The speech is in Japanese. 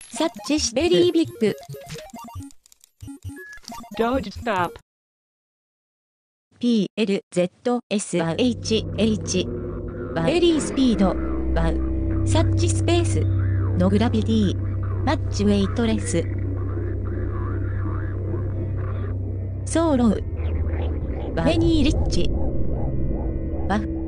サッチスベリービッグ。 Doge Stop. PLZSHH。ベリースピード。WOW。サッチスペース。ノグラビティ。マッチウェイトレス。ソーロウ。バフェニーリッチ。バフ。